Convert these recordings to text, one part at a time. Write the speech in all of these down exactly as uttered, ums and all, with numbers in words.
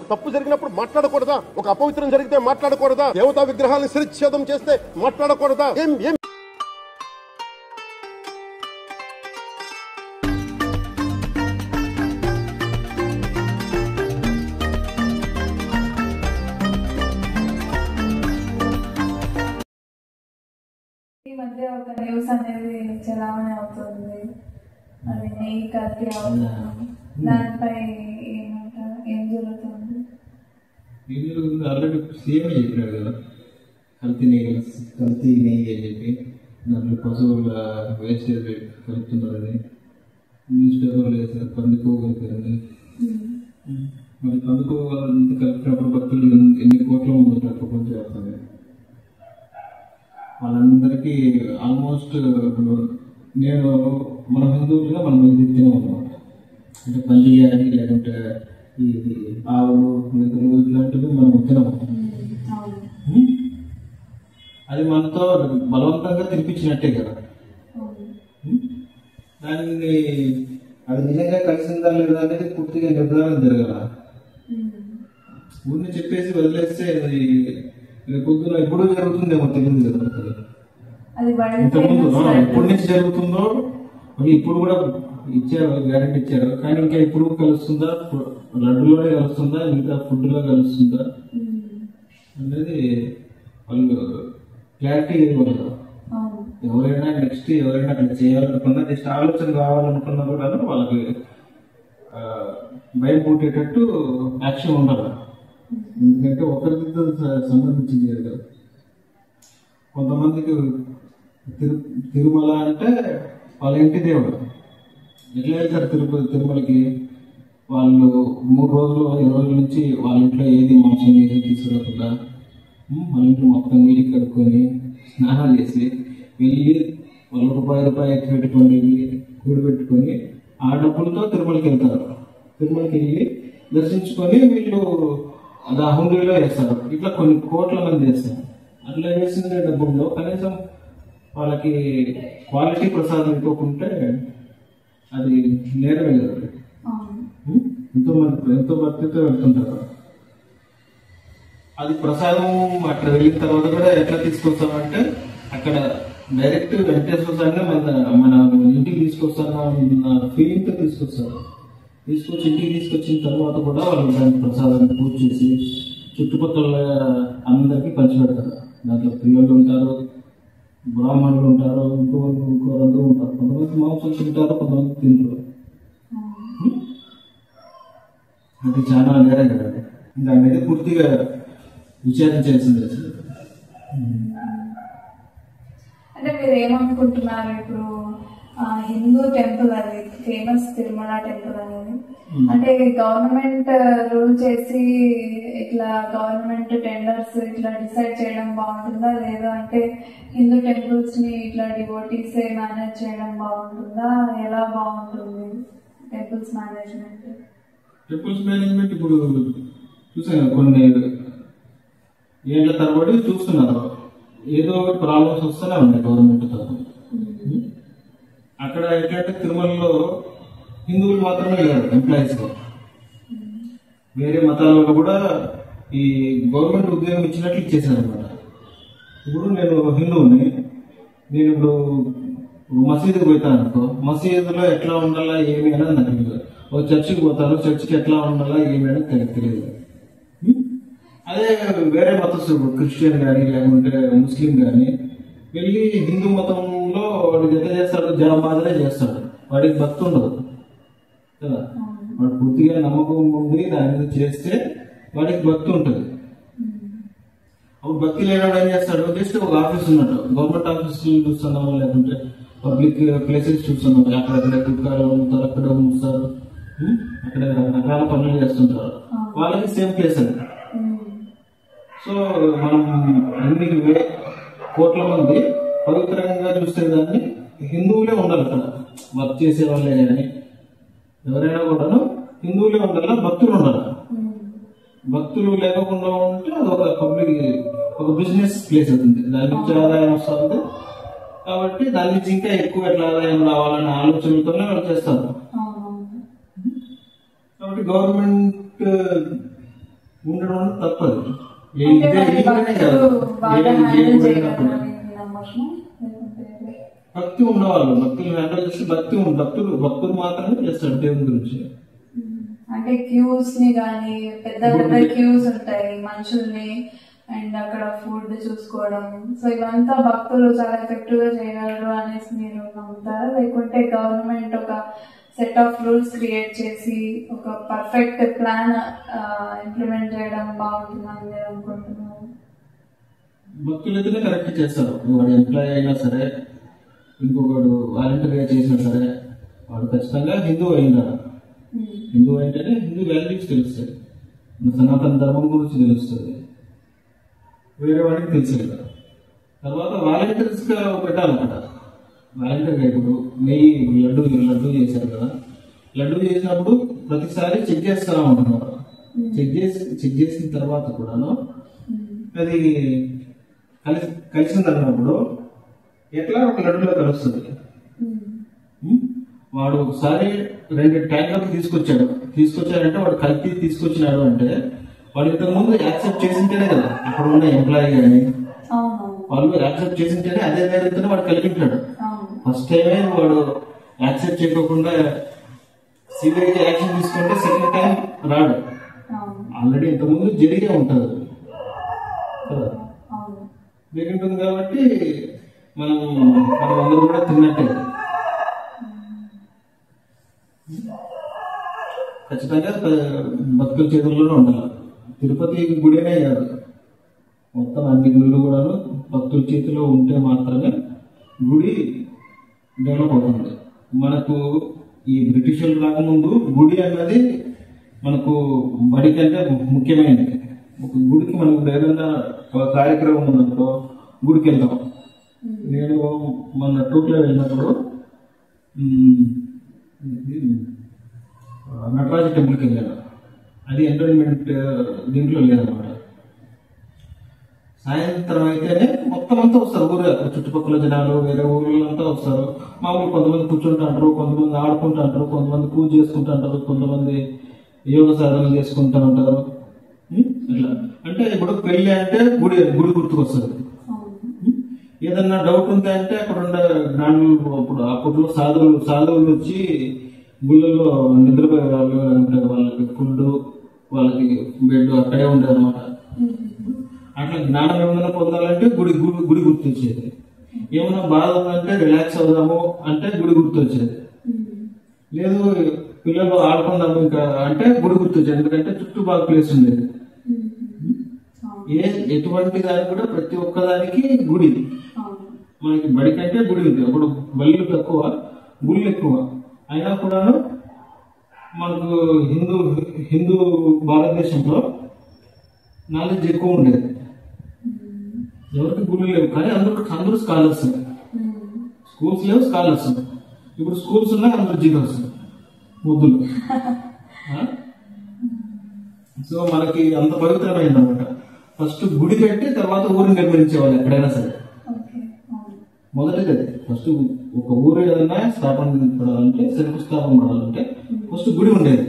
తప్పు జరిగినప్పుడు మాట్లాడకూడదా? ఒక అపవిత్రం జరిగితే మాట్లాడకూడదా? దేవతా విగ్రహాలను శిరచ్ఛేదం చేస్తే మాట్లాడకూడదా? ఏం ఏం ఈ మధ్య ఒక న్యూస్ అనేది చలామణి అవుతుంది, అది నెయ్యి కల్తీ అవుతుంది. దానిపై ఏమంటారు, ఏం జరుగుతుంది? ఆల్రెడీ సీఎం చెప్పినాడు కదా, కల్తీ నెయ్యి కల్తీ నెయ్యి అని చెప్పి దాంట్లో పశువుల వేస్టేజ్ కలుపుతున్నారని న్యూస్ పేపర్లో వేసారు. పందికో కలిపారని, మరి పందికో కలిపినప్పుడు భక్తులు ఎన్ని కోట్ల మంది ఉంటారు ప్రపంచవ్యాప్తంగా. వాళ్ళందరికీ ఆల్మోస్ట్ నేను మన హిందువులుగా మనం ఇది తినమన్నమాట. అంటే పంది కానీ లేకుంటే ఈ ఆవులు మెతులు ఇట్లాంటివి మనం తినము. అది మనతో బలవంతంగా తినిపించినట్టే కదా. దాన్ని అది నిజంగా కలిసిందా లేదా అనేది పూర్తిగా నిర్ధారణ జరగల. ఊరిని చెప్పేసి వదిలేస్తే అది పొద్దున ఎప్పుడూ జరుగుతుందేమో తెలియదు కదా. ఇంతకుముందు ఎప్పటి నుంచి జరుగుతుందో మరి ఇప్పుడు కూడా ఇచ్చారు, గ్యారెంటీ ఇచ్చారు. కానీ ఇంకా ఇప్పుడు కలుస్తుందా, లడ్డులోనే కలుస్తుందా, ఇంకా ఫుడ్లో కలుస్తుందా అనేది వాళ్ళు క్లారిటీ ఇవ్వలేదు. ఎవరైనా నెక్స్ట్ ఎవరైనా అక్కడ చేయాలనుకున్నా, నెక్స్ట్ ఆలోచన కావాలనుకున్నా కూడా వాళ్ళకి భయం పుట్టేటట్టు యాక్షన్ ఉండాలి. ఎందుకంటే ఒకరితో సంబంధించింది కదా. కొంతమందికి తిరు తిరుమల అంటే వాళ్ళ ఇంటి దేవుడు. ఎట్లా వెళ్తారు తిరుపతి తిరుమలకి? వాళ్ళు మూడు రోజులు ఐదు రోజుల నుంచి వాళ్ళ ఇంట్లో ఏది మాంసం ఏది తీసుకురాకుండా వాళ్ళ ఇంట్లో మొత్తం నీళ్ళు కడుక్కొని స్నానాలు చేసి వెళ్ళి వాళ్ళ రూపాయి రూపాయి ఎత్తి పెట్టుకొని కూడి పెట్టుకొని ఆ డబ్బులతో తిరుమలకి వెళ్తారు. తిరుమలకి వెళ్ళి దర్శించుకొని వీళ్ళు అది ఆ హుండీలో వేస్తారు. ఇట్లా కొన్ని కోట్ల మంది చేస్తారు. అట్లా వేసిన డబ్బుల్లో కనీసం వాళ్ళకి క్వాలిటీ ప్రసాదం ఇవ్వకుంటే అది నేరమే కదా. ఎంతో మంది ఎంతో భక్తితో వెళ్తుంటారు. అది ప్రసాదం అక్కడ వెళ్ళిన తర్వాత కూడా ఎట్లా తీసుకొస్తామంటే అక్కడ డైరెక్ట్ వెంకటేశ్వర స్వామిని మన మన ఇంటికి తీసుకొస్తాను ఫీలింగ్తో తీసుకొస్తారు. తీసుకొచ్చి ఇంటికి తీసుకొచ్చిన తర్వాత కూడా వాళ్ళు దానికి ప్రసాదాన్ని పూజ చేసి చుట్టుపక్కల అందరికీ పంచిపెడతారు. దాంట్లో పిల్లలు ఉంటారు, బ్రాహ్మణులు ఉంటారు, ఇంకో ఇంకో అందరూ ఉంటారు. కొంతమంది మాంసం తింటారు, కొంతమంది తింటారు. అది చాలా నేరం కదండి. దాని మీద పూర్తిగా విచారించాల్సింది. అంటే మీరు ఏమనుకుంటున్నారు? ఇప్పుడు హిందూ టెంపుల్, అది ఫేమస్ తిరుమల టెంపుల్ అనేది, అంటే గవర్నమెంట్ రూల్ చేసి ఇట్లా గవర్నమెంట్ టెండర్స్ ఇట్లా డిసైడ్ చేయడం బాగుంటుందా, లేదా అంటే హిందూ టెంపుల్స్ ని ఇట్లా డివోటీస్ మేనేజ్ చేయడం బాగుంటుందా? ఎలా బాగుంటుంది టెంపుల్స్ మేనేజ్మెంట్? టెంపుల్స్ మేనేజ్మెంట్ ఇప్పుడు చూసాను, కొన్ని ఏళ్ల తరబడి చూస్తున్నారు. ఏదో ఒకటి ప్రాబ్లమ్స్ వస్తూనే ఉన్నాయి గవర్నమెంట్ తరఫున. అక్కడ ఏంటంటే తిరుమలలో హిందువులు మాత్రమే లేరు ఎంప్లాయీస్ గా. వేరే మతాలలో కూడా ఈ గవర్నమెంట్ ఉద్యోగం ఇచ్చినట్లు ఇచ్చేసారు అనమాట. ఇప్పుడు నేను హిందువుని, నేను ఇప్పుడు మసీదుకి పోతాను అనుకో, మసీదులో ఎట్లా ఉండాలా ఏమి అనేది నాకు తెలియదు. ఒక చర్చికి పోతాను, చర్చికి ఎట్లా ఉండాలా ఏమి అనేది నాకు తెలియదు. అదే వేరే మతస్థుడు క్రిస్టియన్ కానీ లేకుంటే ముస్లిం కానీ వెళ్ళి హిందూ మతంలో వాడికి ఎట్లా చేస్తాడు, జనం మాదిరే చేస్తాడు. వాడికి భక్తి ఉండదు కదా. వాడు పూర్తిగా నమ్మకం ఉండి దాని మీద చేస్తే వాడికి భక్తి ఉంటుంది. అప్పుడు భక్తి లేనివాడు ఏం చేస్తాడు, జస్ట్ ఒక ఆఫీస్ ఉన్నట్టు గవర్నమెంట్ ఆఫీస్ చూస్తున్నాము, లేకుంటే పబ్లిక్ ప్లేసెస్ చూస్తున్నాము, అక్కడక్కడ కుక్కలు అమ్ముతారు, అక్కడ అమ్ముతారు, అక్కడ రకరకాల పనులు చేస్తుంటారు. వాళ్ళకి సేమ్ ప్లేస్ అది. సో మనం అన్ని కోట్ల మంది పవిత్రంగా చూస్తే దాన్ని హిందువులే ఉండాలి. అక్కడ వర్క్ చేసే వాళ్ళే కానీ ఎవరైనా కూడా హిందువులే ఉండాలి, భక్తులు ఉండాలి. భక్తులు లేకుండా ఉంటే అది ఒక పబ్లిక్ ఒక బిజినెస్ ప్లేస్ అవుతుంది. దాని నుంచి ఆదాయం వస్తుంది కాబట్టి దాని నుంచి ఇంకా ఎక్కువ ఎట్లా ఆదాయం రావాలనే ఆలోచనలతోనే వాళ్ళు చేస్తారు. కాబట్టి గవర్నమెంట్ ఉండడం అనేది తప్పదు. ఏ- అంటే ఇదే మరి ఈమెనే కాదు, భక్తులు బాగా ఏ- హ్యాండిల్ ఏ చేయగలరు గుడైనప్పుడు అని నమ్మకం లేకుంటే భక్తి ఉండేవాళ్ళు, భక్తులు హ్యాండిల్ చేస్తే భక్తి ఉంది, భక్తులు భక్తులు మాత్రమే చేస్తారు దేవుని గురించి. అంటే క్యూస్ ని కానీ పెద్ద పెద్ద క్యూస్ ఉంటాయి మనుషుల్ని అండ్ అక్కడ ఫుడ్ చూసుకోవడం, సో ఇవంతా భక్తులు చాలా ఎఫెక్టివ్ గా చేయగలరు అనేసి మీరు నమ్ముతారా, లేకుంటే గవర్నమెంట్ ఒక సెట్ ఆఫ్ రూల్స్ క్రియేట్ చేసి ఒక పర్ఫెక్ట్ ప్లాన్ ఇంప్లిమెంట్ చేయడం బాగుంటుందని మీరు అనుకుంటున్నారు? భక్తులు అయితేనే కరెక్ట్ చేస్తారు. వాడు ఎంప్లాయ్ అయినా సరే, ఇంకొకడు వాలంటీర్గా చేసినా సరే, వాడు ఖచ్చితంగా హిందూ అయిందా. హిందూ అంటేనే హిందూ వాల్యూస్ తెలుస్తుంది, మన సనాతన ధర్మం గురించి తెలుస్తుంది, వేరే వాడికి తెలుసు కదా. తర్వాత వాలంటీర్స్ గా పెట్టాలన్నమాట. వాలంటీర్గా ఇప్పుడు నెయ్యి లడ్డు లడ్డు చేశారు కదా, లడ్డు చేసినప్పుడు ప్రతిసారి చెక్ చేస్తా ఉంటున్నారు. చెక్ చేసి చెక్ చేసిన తర్వాత కూడాను అది కలిసి కలిసింది అన్నప్పుడు ఎట్లా ఒక లడ్డులో కలుస్తుంది. వాడు ఒకసారి రెండు ట్యాంకర్లు తీసుకొచ్చాడు తీసుకొచ్చాడంటే వాడు కలిపి తీసుకొచ్చినాడు అంటే వాడు ఇంతకు ముందు యాక్సెప్ట్ చేసింటేనే కదా, అక్కడ ఉన్న ఎంప్లాయీ కానీ వాళ్ళు యాక్సెప్ట్ చేసింటేనే అదే ధైర్యంతో వాడు కలిపింటాడు. ఫస్ట్ టైమే వాడు యాక్సెప్ట్ చేయకుండా సివియర్ యాక్షన్ తీసుకుంటే సెకండ్ టైం రాడు. ఆల్రెడీ ఇంతకుముందు జరిగే ఉంటుంది కదా, జరిగింటుంది కాబట్టి మనం మనం అందరూ కూడా తిన్నట్టే. ఖచ్చితంగా భక్తుల చేతుల్లోనే ఉండాలి. తిరుపతి గుడినే కాదు, మొత్తం అన్ని గుళ్ళు కూడాను భక్తుల చేతిలో ఉంటే మాత్రమే గుడి డెవలప్ అవుతుంది. మనకు ఈ బ్రిటిషర్లు రాకముందు గుడి అన్నది మనకు బడి కంటే ముఖ్యమైనది. ఒక గుడికి మనకు ఏదైనా ఒక కార్యక్రమం ఉందనుకో గుడికి వెళ్తాం. నేను మొన్న టూర్లో వెళ్ళినప్పుడు నటరాజ టెంపుల్కి వెళ్ళాను. అది ఎంటర్టైన్మెంట్ దీంట్లో లేదన్నమాట. సాయంత్రం అయితేనే మొత్తం అంతా వస్తారు, ఊరు చుట్టుపక్కల జనాలు వేరే ఊళ్ళంతా వస్తారు. మామూలు కొంతమంది కూర్చుంటాంటారు, కొంతమంది ఆడుకుంటాంటారు, కొంతమంది పూజ చేసుకుంటాంటారు, కొంతమంది యోగ సాధన చేసుకుంటా ఉంటారు. ఇట్లా అంటే ఇప్పుడు పెళ్లి అంటే గుడి గుడి గుర్తుకొస్తుంది. ఏదన్నా డౌట్ ఉంది అంటే అక్కడ ఉండే జ్ఞానులు, అప్పుడు అప్పట్లో సాధువులు సాధువులు వచ్చి గుళ్ళల్లో నిద్రపోయే వాళ్ళు, అంటే వాళ్ళకి ఫుడ్ వాళ్ళకి బెడ్ అక్కడే ఉండేది అనమాట. అట్లా జ్ఞానం ఏమైనా పొందాలంటే గుడి గుడి గుడి గుర్తొచ్చేది. ఏమైనా బాధ ఉందంటే రిలాక్స్ అవుదాము అంటే గుడి గుర్తొచ్చేది. లేదు పిల్లలు ఆడుకుందాము ఇంకా అంటే గుడి గుర్తొచ్చేది, ఎందుకంటే చుట్టూ బాగా ప్లేస్ ఉండేది. ఏ ఎటువంటి దానికి కూడా ప్రతి ఒక్కదానికి గుడి. మనకి బడి కంటే గుడి ఉంది. అప్పుడు బళ్ళు తక్కువ గుళ్ళు ఎక్కువ అయినా కూడాను మనకు హిందూ హిందూ భారతదేశంలో నాలెడ్జ్ ఎక్కువ ఉండేది. ఎవరికి గుళ్ళు లేవు కానీ అందరూ అందరూ స్కాలర్స్. స్కూల్స్ లేవు, స్కాలర్స్. ఇప్పుడు స్కూల్స్ ఉన్నా అందరూ జీరోస్, ముద్దులు. సో మనకి అంత పవిత్రమైంది అనమాట. ఫస్ట్ గుడి కట్టి తర్వాత ఊరిని నిర్మించేవాళ్ళు ఎక్కడైనా సరే. మొదటిది అది. ఫస్ట్ ఒక ఊరు ఏదైనా స్థాపన పడాలంటే, శంకుస్థాపన పడాలంటే ఫస్ట్ గుడి ఉండేది.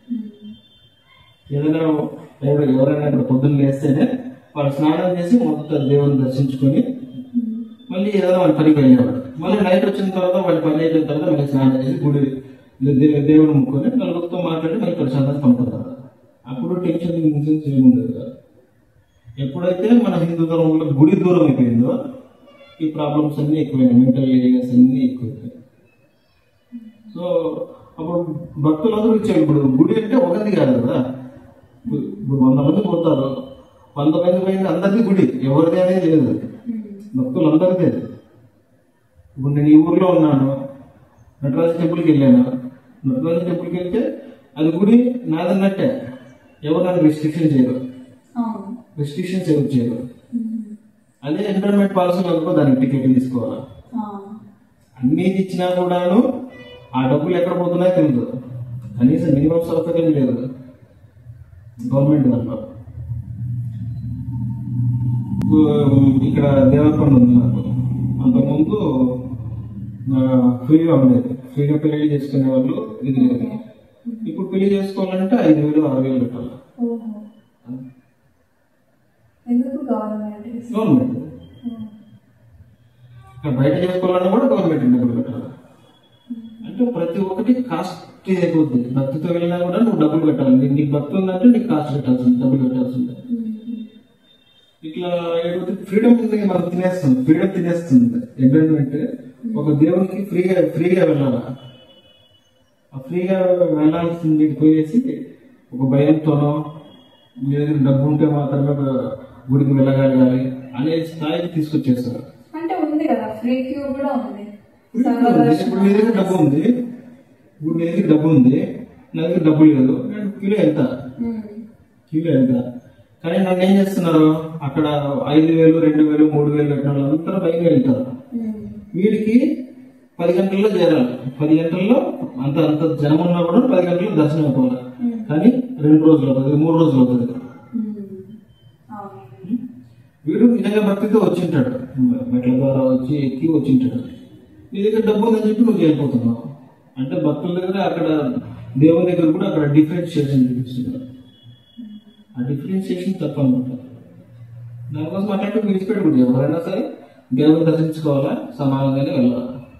ఏదైనా ఎవరైనా ఇక్కడ పొద్దున్న లేస్తేనే వాడు స్నానం చేసి మొదట దేవుని దర్శించుకొని మళ్ళీ ఏదైనా వాళ్ళ పనికి వెళ్ళేవాడు. మళ్ళీ నైట్ వచ్చిన తర్వాత వాళ్ళ పని అయిపోయిన తర్వాత మళ్ళీ స్నానం చేసి గుడి దేవుని ముక్కొని నలుగురితో మాట్లాడి మళ్ళీ ప్రశాంతంగా పనుకుంటారు. అప్పుడు టెన్షన్ ఇన్సెన్స్ ఏమి ఉండదు కదా. ఎప్పుడైతే మన హిందూ ధర్మంలో గుడి దూరం అయిపోయిందో ఈ ప్రాబ్లమ్స్ అన్ని ఎక్కువైనాయి, మెంటల్ ఇల్నెస్ అన్ని ఎక్కువైపోయాయి. సో అప్పుడు భక్తులందరూ ఇచ్చారు. ఇప్పుడు గుడి అంటే ఒకటి కాదు కదా, ఇప్పుడు వంద మంది పోతారు, వంద మంది పోయింది అందరిది గుడి, ఎవరిది అనేది లేదు, భక్తులు అందరిదే. ఇప్పుడు నేను ఈ ఊర్లో ఉన్నాను, నటరాజ టెంపుల్కి వెళ్ళాను. నటరాజ టెంపుల్కి వెళ్తే అది గుడి నాదన్నట్టే, ఎవరు నన్ను రిస్ట్రిక్షన్ చేయరు, రిస్ట్రిక్షన్స్ ఎవరు చేయరు. అదే ఎంటర్టైన్మెంట్ పాలసీ అనుకో దానికి టికెట్ తీసుకోవాలా, అన్ని ఇచ్చినా కూడాను ఆ డబ్బులు ఎక్కడ పోతున్నాయో తెలియదు. కనీసం మినిమం సౌకర్యం లేదు గవర్నమెంట్ దాంట్లో. ఇక్కడ దేవరకొండ ఉంది నాకు, అంతకుముందు ఫ్రీగా ఉండేది, ఫ్రీగా పెళ్లి చేసుకునే వాళ్ళు ఇది లేదు. ఇప్పుడు పెళ్లి చేసుకోవాలంటే ఐదు వేలు ఆరు వేలు పెట్టాలి. ఎందుకు గవర్నమెంట్ గవర్నమెంట్ ఇక్కడ బయట చేసుకోవాలన్నా కూడా గవర్నమెంట్ డబ్బులు కట్టాలి. అంటే ప్రతి ఒక్కటి కాస్ట్ అయిపోతుంది. భక్తితో వెళ్ళినా కూడా నువ్వు డబ్బులు కట్టాలి. నీకు భక్తి ఉందంటే నీకు కాస్ట్ కట్టాల్సింది, డబ్బులు కట్టాల్సింది. ఇట్లా ఏదైతే ఫ్రీడమ్ ఉంది మనం తినేస్తుంది, ఫ్రీడమ్ తినేస్తుంది. ఏంటంటే ఒక దేవునికి ఫ్రీగా ఫ్రీగా వెళ్ళాలా, ఆ ఫ్రీగా వెళ్ళాల్సింది పోయేసి ఒక భయంతోనో లేదు డబ్బు ఉంటే మాత్రమే గుడికి వెళ్ళగలగాలి అనే స్థాయికి తీసుకొచ్చేస్తారు. అంటే ఉంది కదా ఫ్రీ క్యూ కూడా ఉంది. ఇప్పుడు మీ దగ్గర డబ్బు ఉంది, ఇప్పుడు మీ దగ్గర డబ్బు ఉంది, నా దగ్గర డబ్బు లేదు, కిలో ఎంత కిలో ఎంత కానీ నన్ను ఏం చేస్తున్నారు, అక్కడ ఐదు వేలు రెండు వేలు మూడు వేలు కట్టిన వాళ్ళంతా భయంగా వెళ్తారు. వీడికి పది గంటల్లో చేరాలి, పది గంటల్లో అంత అంత జనం ఉన్నా కూడా పది గంటల్లో దర్శనం అయిపోవాలి. కానీ రెండు రోజులు అవుతుంది, మూడు రోజులు అవుతుంది. వీడు నిజంగా భక్తితో వచ్చింటాడు, మెట్ల ద్వారా వచ్చి ఎక్కి వచ్చింటాడు. నీ దగ్గర డబ్బు ఉందని చెప్పి నువ్వు చేరిపోతున్నావు. అంటే భక్తుల దగ్గర అక్కడ దేవుని దగ్గర కూడా అక్కడ డిఫరెన్షియేషన్ చూపిస్తున్నారు. ఆ డిఫరెన్షియేషన్ తప్ప అనమాట. దానికోసం అట్లాంటి విడిచిపెట్టకూడదు. ఎవరైనా సరే దేవుని దర్శించుకోవాలా, సమానంగానే వెళ్ళాలి.